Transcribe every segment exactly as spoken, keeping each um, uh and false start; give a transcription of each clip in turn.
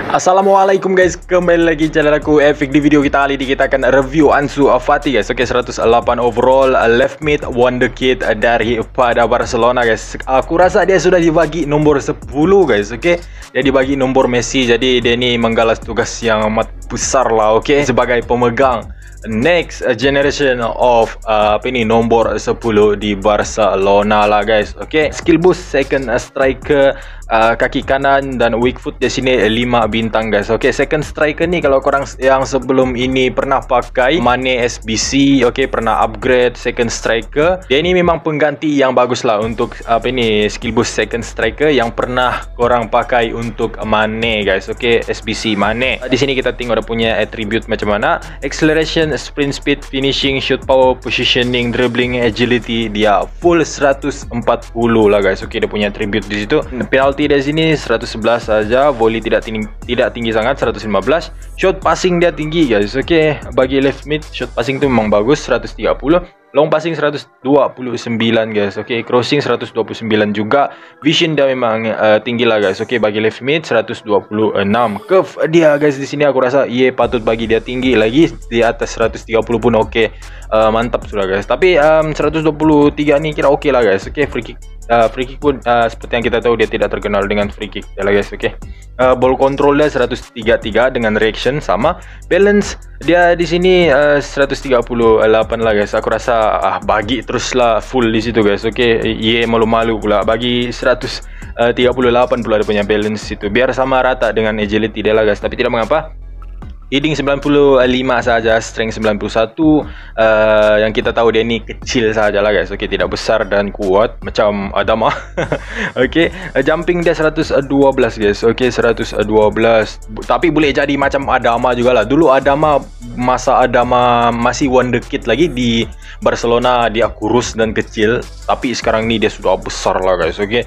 Assalamualaikum guys, kembali lagi channel aku Epic. Di video kita kali ini kita akan review Ansu Fati guys. Oke, seratus delapan overall left mid wonderkid dari pada Barcelona guys. Aku rasa dia sudah dibagi nomor sepuluh guys. Oke, dia dibagi nomor Messi, jadi dia ini menggalas tugas yang amat besar lah. Oke, sebagai pemegang next generation of uh, apa ini nombor sepuluh di Barcelona lah guys. Oke, skill boost second striker, uh, kaki kanan dan weak foot di sini lima bintang guys. Oke, second striker ni kalau korang yang sebelum ini pernah pakai Mane S B C, oke, pernah upgrade second striker, dia ini memang pengganti yang bagus lah untuk apa ini skill boost second striker yang pernah korang pakai untuk Mane guys. Oke, S B C Mane. Di sini kita tengok dia punya attribute macam mana. Acceleration, sprint speed, finishing, shoot power, positioning, dribbling, agility, dia full seratus empat puluh lah guys. Oke, dia punya attribute di situ. Penalty dari sini seratus sebelas saja, volley tidak tinggi tidak tinggi sangat seratus lima belas. Shot passing dia tinggi guys. Oke, bagi left mid shot passing tu memang bagus seratus tiga puluh. Long passing seratus dua puluh sembilan guys. Oke, crossing seratus dua puluh sembilan juga. Vision dia memang uh, tinggi lah guys. Oke, bagi left mid seratus dua puluh enam. Curve dia guys di sini aku rasa ye patut bagi dia tinggi lagi di atas seratus tiga puluh pun oke. Uh, mantap sudah guys. Tapi um, seratus dua puluh tiga ni kira oke lah guys. Oke, free kick uh, free kick pun uh, seperti yang kita tahu dia tidak terkenal dengan free kick ya lah guys. Oke. Uh, ball control dia seratus tiga puluh tiga dengan reaction sama. Balance dia di sini uh, seratus tiga puluh delapan lah guys. Aku rasa ah, bagi teruslah full di situ guys. Oke, ye malu-malu pula bagi seratus tiga puluh delapan pula dia punya balance itu. Biar sama rata dengan agility dia lah guys. Tapi tidak mengapa. Heading sembilan puluh lima saja, strength sembilan puluh satu. Uh, yang kita tahu dia ni kecil saja lah guys. Okey, tidak besar dan kuat macam Adama. Okey, uh, jumping dia seratus dua belas guys. Okey, seratus dua belas. Tapi boleh jadi macam Adama jugalah. Dulu Adama, masa Adama masih wonderkid lagi di Barcelona, dia kurus dan kecil. Tapi sekarang ni dia sudah besar lah guys. Okey.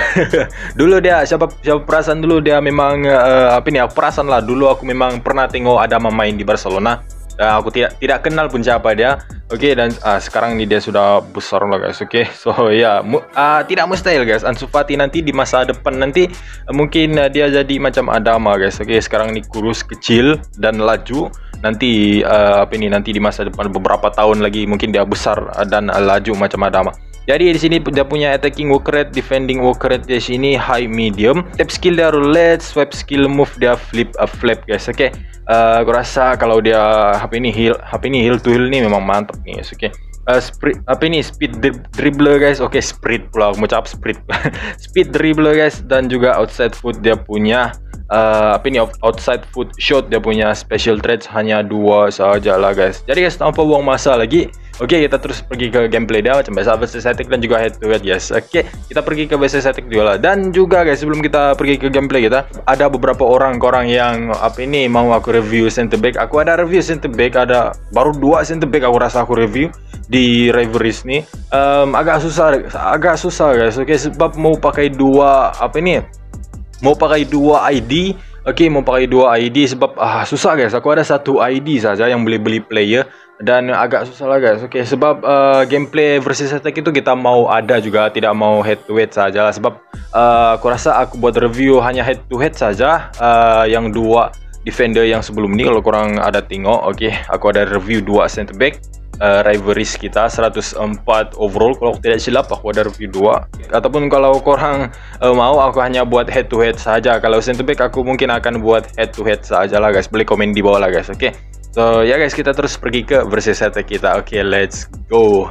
Dulu dia siapa siapa perasan dulu dia memang uh, apa ni aku perasan lah dulu aku memang pernah tengok Adama main di Barcelona. Uh, aku tidak tidak kenal pun siapa dia. Oke, okay, dan uh, sekarang ni dia sudah besar lah guys. Oke, okay. So ya yeah, uh, tidak mustahil guys. Ansu Fati nanti di masa depan nanti uh, mungkin uh, dia jadi macam Adama guys. Oke, okay. Sekarang ni kurus, kecil dan laju. Nanti uh, apa ini nanti di masa depan beberapa tahun lagi mungkin dia besar uh, dan uh, laju macam Adama. Jadi di sini dia punya attacking work rate, defending work rate di sini high medium. Tap skill dia roulette, swipe skill move dia flip a uh, flap guys. Oke. Okay. Uh, aku rasa kalau dia H P ini heal, H P ini heal to heal ni memang mantap nih guys. Oke. Okay. Uh, sprint apa ini speed dribbler guys. Oke, okay, sprint pula aku mau cap sprint. Speed dribbler guys dan juga outside foot dia punya Uh, apa ini outside foot shot dia punya special traits hanya dua saja lah guys. Jadi guys, tanpa buang masa lagi, oke okay, kita terus pergi ke gameplay dia macam biasa versus static dan juga head to head guys. Oke, okay, kita pergi ke versus static juga lah. Dan juga guys, sebelum kita pergi ke gameplay kita, ada beberapa orang orang yang apa ini mau aku review center back. Aku ada review center back, ada baru dua center back aku rasa aku review di Rivalries ni. Um, agak susah, agak susah guys. Oke, okay, sebab mau pakai dua apa ini? Mau pakai dua I D. Oke, okay, mau pakai dua I D sebab ah, susah guys. Aku ada satu I D saja yang boleh beli player dan agak susah lah guys. Oke, okay, sebab uh, gameplay versus attack itu kita mau ada juga, tidak mau head to head saja. Sebab uh, aku rasa aku buat review hanya head to head saja. Uh, yang dua defender yang sebelum ini kalau korang ada tengok. Oke, okay, aku ada review dua center back. Uh, Rivalries kita seratus empat overall kalau aku tidak silap, aku ada review dua. Ataupun kalau korang uh, mau aku hanya buat head to head saja. Kalau center back aku mungkin akan buat head to head saja lah guys. Boleh komen di bawah lah guys. Oke, okay. So ya guys, kita terus pergi ke versus attack kita. Oke, okay, let's go.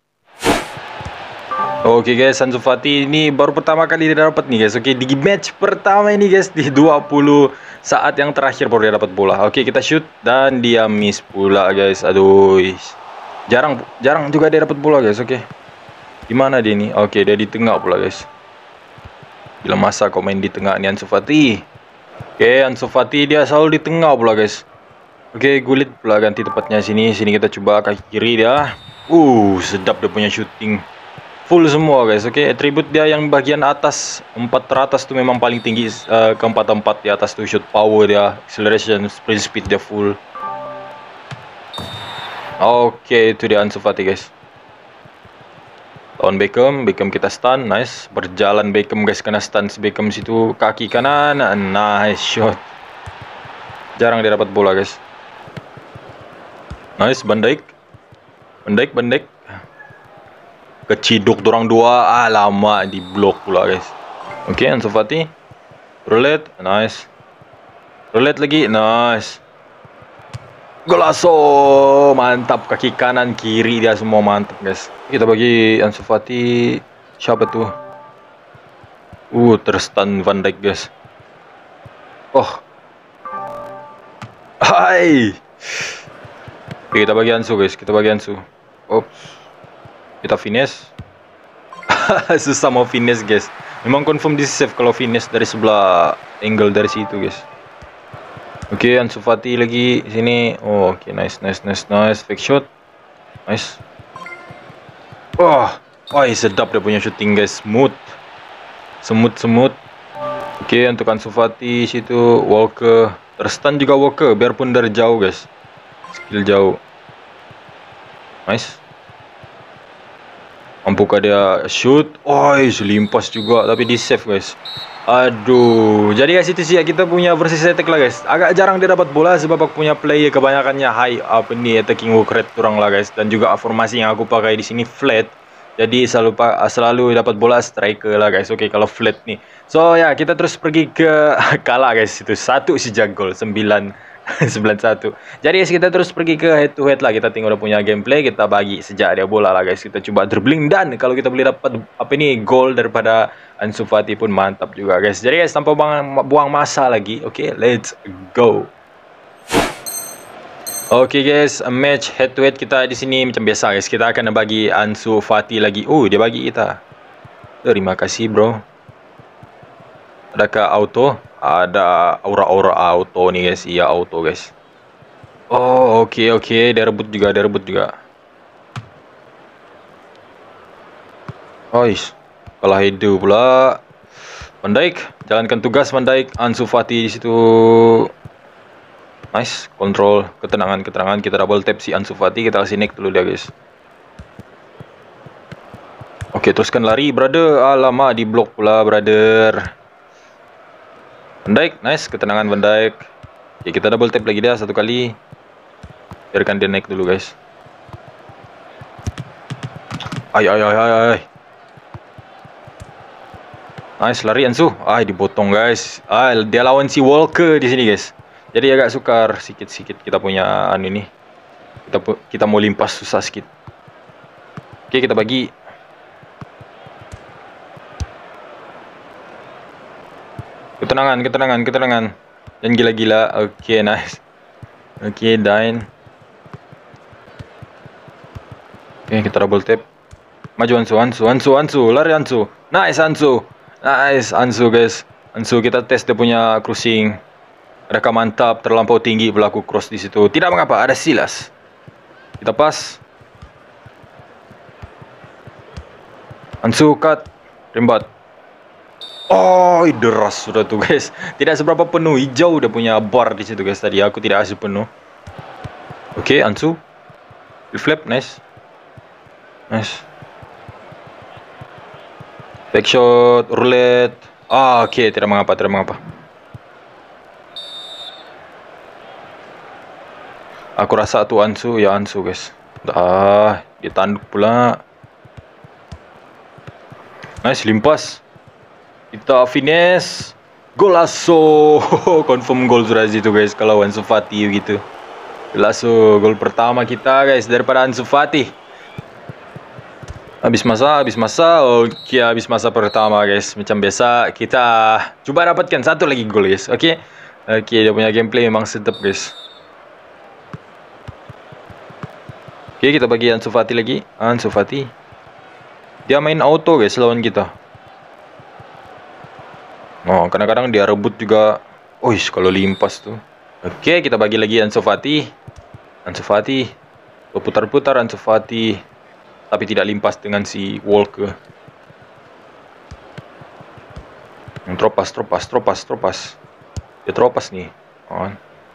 Oke okay guys, Ansu Fati ini baru pertama kali dia dapat nih guys. Oke, okay, di match pertama ini guys, di dua puluh saat yang terakhir baru dia dapat bola. Oke, okay, kita shoot dan dia miss pula guys. Aduh, Jarang jarang juga dia dapat bola guys. Oke. Okay. Di mana dia ni? Oke, okay, dia di tengah pula guys. Bila masa kau main di tengah ni Ansu Fati. Oke, okay, Ansu Fati dia selalu di tengah pula guys. Oke, okay, Gullit pula ganti tempatnya sini. Sini kita coba kaki kiri dia. Uh, sedap dia punya shooting. Full semua guys. Oke, okay. Atribut dia yang bagian atas empat teratas tu memang paling tinggi. Uh, keempat-empat di atas tu shoot power dia, acceleration, sprint speed dia full. Oke, okay, itu dia Ansu Fati guys. Lawan Beckham, Beckham kita stun, nice. Berjalan Beckham guys, kena stun si Beckham situ, kaki kanan, nice shot. Jarang dia dapat bola, guys. Nice, Van Dijk. Van Dijk, Van Dijk. Keciduk dorang dua. Ah, lama di blok pula, guys. Oke, okay, Ansu Fati. Roulette, nice. Roulette lagi, nice. Golasso, mantap. Kaki kanan, kiri dia semua mantap, guys. Kita bagi Ansu Fati. Siapa tuh? Uh, terstun Van Dijk, guys. Oh. Hai. Oke, kita bagi Ansu, guys. Kita bagi Ansu. Oops. Kita finesse. Susah mau finesse, guys. Memang confirm di save kalau finesse dari sebelah angle dari situ, guys. Oke, okay, Ansu Fati lagi sini. Oh, oke, okay. Nice, nice, nice, nice. Fake shot. Nice. Oh, oh, sedap dia punya shooting, guys. Smooth. Semut, semut. Oke, okay, untuk Ansu Fati situ Walker. Terstun juga Walker biarpun dari jauh, guys. Skill jauh. Nice. Mampukah dia shoot? Oh, selimpas juga tapi di save, guys. Aduh. Jadi guys, itu sih ya kita punya versi attack lah, guys. Agak jarang dia dapat bola sebab aku punya player kebanyakannya high apa nih attacking work rate kurang lah, guys. Dan juga formasi yang aku pakai di sini flat. Jadi selalu selalu dapat bola striker lah, guys. Oke, okay, kalau flat nih. So ya, kita terus pergi ke kalah, guys. Itu satu si Jagol sembilan sembilan satu. Jadi guys, kita terus pergi ke head to head lah. Kita tengok udah punya gameplay, kita bagi sejak dia bola lah, guys. Kita coba dribbling dan kalau kita boleh dapat apa ini gol daripada Ansu Fati pun mantap juga, guys. Jadi guys, tanpa buang, buang masa lagi, oke, okay, let's go. Oke, okay, guys, match head to head kita di sini macam biasa, guys. Kita akan bagi Ansu Fati lagi. Oh, dia bagi kita. Terima kasih, bro. Adakah auto? Ada aura-aura auto nih, guys. Iya, auto, guys. Oh, oke, okay, oke. Okay. Dia rebut juga, dia rebut juga. Ois. Kalah hidup pula. Van Dijk, jalankan tugas Van Dijk. Ansu Fati di situ. Nice, kontrol, ketenangan, ketenangan. Kita double tap si Ansu Fati, kita kasih nick dulu dia, guys. Oke, teruskan lari, brother. Alamak, di blok pula, brother. Van Dijk, nice, ketenangan Van Dijk. Oke, kita double tap lagi dia satu kali. Biarkan dia naik dulu, guys. Ay, ay, ay, ay, ay. Nice, lari Ansu. Ay, dipotong, guys. Ay, dia lawan si Walker di sini, guys. Jadi agak sukar sikit-sikit kita punya anu ini. Kita kita mau limpas susah sikit. Oke, kita bagi. Ketenangan, ketenangan, ketenangan. Jangan gila-gila. Oke, nice. Oke, dine. Oke, kita double tap. Maju Ansu, Ansu, Ansu, Ansu. Lari Ansu. Nice Ansu. Nice Ansu, guys. Ansu, kita tes dia punya cruising. Adakah mantap, terlampau tinggi berlaku cross di situ. Tidak mengapa, ada Silas. Kita pas. Ansu cut, rembat. Oh, deras sudah tuh, guys. Tidak seberapa penuh, hijau udah punya bar di situ, guys. Tadi aku tidak kasih penuh. Oke, okay, Ansu. Flip, nice. Nice. Back shot, roulette. Ah, oke, okay, tidak mengapa, tidak mengapa. Aku rasa tuh Ansu, ya Ansu, guys. Ah, dia tanduk pula. Nice, limpas. Kita finesse. Golasso. Confirm gol sudah situ, guys. Kalau Ansu Fati gitu. Golasso, gol pertama kita, guys, daripada Ansu Fati. Habis masa, habis masa. Oke, habis masa pertama, guys. Macam biasa, kita coba dapatkan satu lagi gol, guys. Oke. Oke, dia punya gameplay memang sedap, guys. Oke, kita bagi Ansu Fati lagi. Ansu Fati. Dia main auto, guys, lawan kita. Oh, kadang-kadang dia rebut juga. Oh, kalau limpas tuh. Oke, kita bagi lagi Ansu Fati. Ansu Fati. Putar-putar Ansu Fati. Tapi tidak limpas dengan si Walker. Tropas, tropas, tropas, tropas. Dia tropas nih. Oh.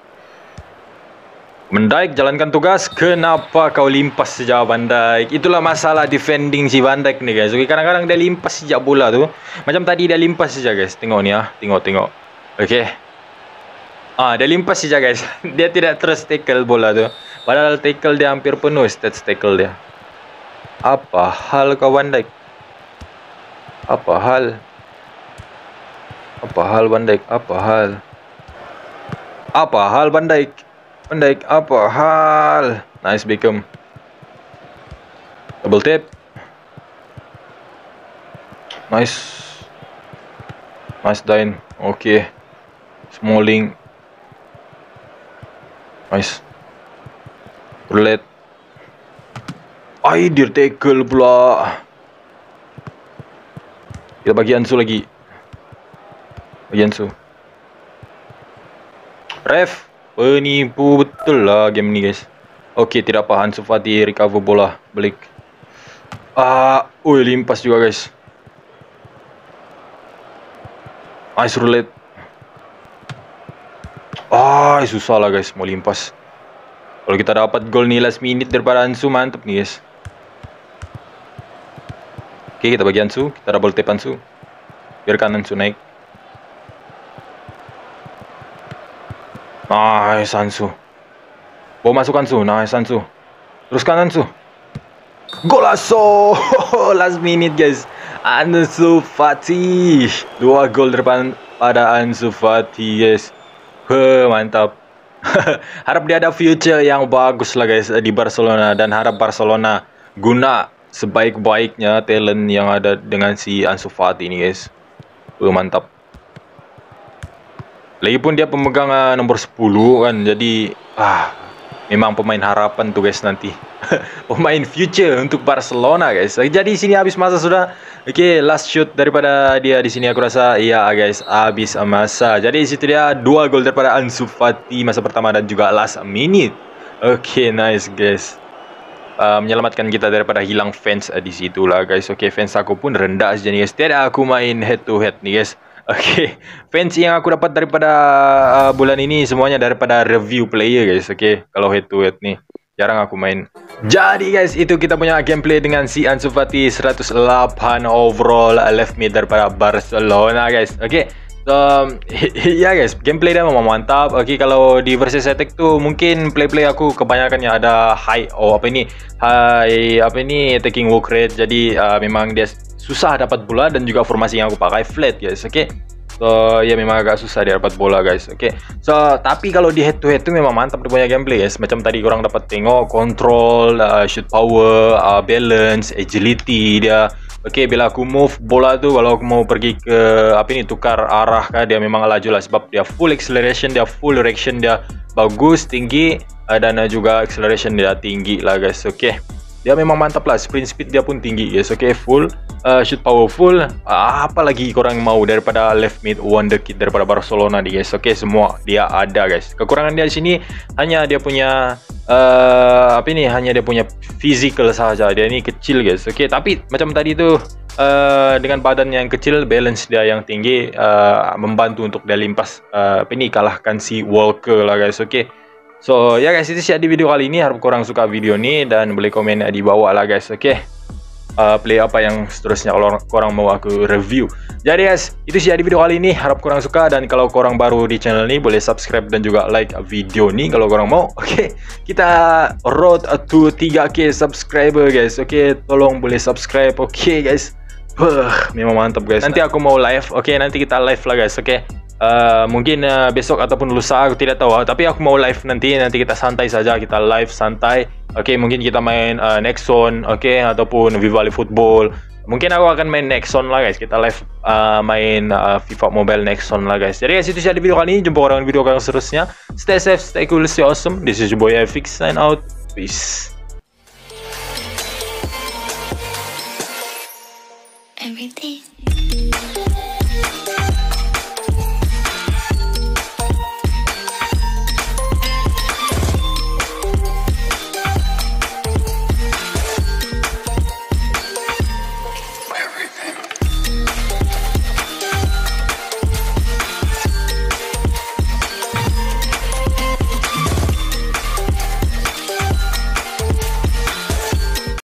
Van Dijk, jalankan tugas. Kenapa kau limpas sejak Van Dijk? Itulah masalah defending si Van Dijk nih, guys. Oke, kadang-kadang dia limpas sejak bola tuh. Macam tadi dia limpas saja, guys. Tengok nih ya. Tengok, tengok. Oke. Ah, dia limpas saja guys. Dia tidak terus tackle bola tu. Padahal tackle dia hampir penuh stats tackle dia. Apa hal kau Van Dijk? Apa hal? Apa hal Van Dijk? Apa hal? Apa hal Van Dijk? Van Dijk, apa hal? Nice Beckham. Double tap. Nice. Nice Dine. Okay. Smalling. Nice. Roulette. Ay, dia tackle pula. Kita bagi Ansu lagi. Bagi Ansu. Ref, penipu betul lah game ni guys. Okay, tidak apa, Ansu Fati recover bola balik. Ah, oi limpas juga guys. Nice roulette. Ah, susah lah guys mau limpas. Kalau kita dapat gol ni last minute daripada Ansu, mantap nih guys. Oke, kita bagi Ansu, kita double tap Ansu. Biarkan Ansu naik. Nice Ansu. Bawa masuk Ansu, nice Ansu. Teruskan Ansu. Golazo! Last minute guys. Ansu Fati. Dua gol depan pada Ansu Fati guys. He, mantap. Harap dia ada future yang bagus lah guys di Barcelona. Dan harap Barcelona guna sebaik-baiknya talent yang ada dengan si Ansu Fati ini guys. He, mantap. Lagipun dia pemegang uh, nomor sepuluh kan. Jadi ah, memang pemain harapan tuh guys nanti. Pemain future untuk Barcelona guys. Jadi sini habis masa sudah. Oke, okay, last shoot daripada dia di sini aku rasa iya guys, habis masa. Jadi situ dia dua gol daripada Ansu Fati masa pertama dan juga last minute. Oke, okay, nice guys. Uh, menyelamatkan kita daripada hilang fans uh, di situ lah guys. Oke, okay, fans aku pun rendah saja nih guys. Tidak aku main head to head nih guys. Oke, okay. Fans yang aku dapat daripada uh, bulan ini semuanya daripada review player guys. Oke, okay. Kalau head to head nih jarang aku main. Jadi guys, itu kita punya gameplay dengan si Ansu Fati seratus delapan overall left mid daripada Barcelona guys. Oke, okay. So, ya guys, gameplay dia memang mantap. Oke, okay, kalau di versus attack tuh mungkin play-play aku kebanyakannya ada high oh apa ini? High apa ini attacking work rate. Jadi uh, memang dia susah dapat bola dan juga formasi yang aku pakai flat guys. Oke. Okay? So ya memang agak susah dia dapat bola guys. Oke. Okay? So tapi kalau di head to head tuh memang mantap dia punya gameplay guys. Macam tadi korang dapat tengok control, uh, shoot power, uh, balance, agility dia. Oke, okay, bila aku move bola tuh kalau aku mau pergi ke apa ini tukar arah kan dia memang laju lah sebab dia full acceleration, dia full reaction dia bagus, tinggi uh, dan uh, juga acceleration dia tinggi lah guys. Oke. Okay. Dia memang mantap lah, sprint speed dia pun tinggi guys. Oke, okay, full uh, shoot power full. Uh, apa lagi korang mau daripada left mid wonderkid daripada Barcelona nih guys. Oke, okay, semua dia ada guys. Kekurangan dia di sini hanya dia punya uh, apa ini? Hanya dia punya physical saja. Dia ini kecil guys. Oke, okay, tapi macam tadi tuh uh, dengan badan yang kecil, balance dia yang tinggi uh, membantu untuk dia limpas uh, apa ini kalahkan si Walker lah guys. Oke. Okay. So ya guys, itu sih di video kali ini. Harap korang suka video ini dan boleh komen di bawah lah guys. Oke, okay. uh, play apa yang seterusnya kalau korang mau aku review. Jadi guys, itu sih di video kali ini. Harap korang suka dan kalau korang baru di channel ini boleh subscribe dan juga like video ini kalau korang mau. Oke, okay. Kita road to tiga K subscriber guys. Oke, okay. Tolong boleh subscribe. Oke okay, guys. Puh, memang mantap guys. Nanti aku mau live. Oke, okay, nanti kita live lah guys. Oke. Okay. Uh, mungkin uh, besok ataupun lusa aku tidak tahu, tapi aku mau live nanti. Nanti kita santai saja, kita live santai. Oke, okay, mungkin kita main uh, Nexon, oke, okay, ataupun Viva Football. Mungkin aku akan main Nexon lah guys. Kita live uh, main uh, FIFA Mobile Nexon lah guys. Jadi guys, itu saja di video kali ini. Jumpa orang video kalian seterusnya. Stay safe, stay cool, stay awesome. This is your boy Fix, sign out. Peace. Everything.